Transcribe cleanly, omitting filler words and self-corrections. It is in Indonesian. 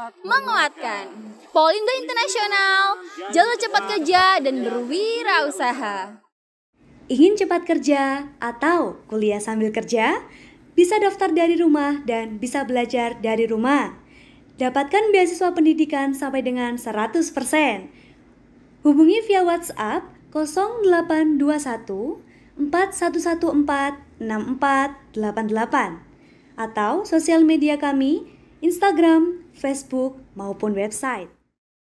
menguatkan. Polindo Internasional, jalur cepat kerja dan berwirausaha. Ingin cepat kerja atau kuliah sambil kerja? Bisa daftar dari rumah dan bisa belajar dari rumah. Dapatkan beasiswa pendidikan sampai dengan 100%. Hubungi via WhatsApp 0821 4114 6488 atau sosial media kami, Instagram, Facebook, maupun website.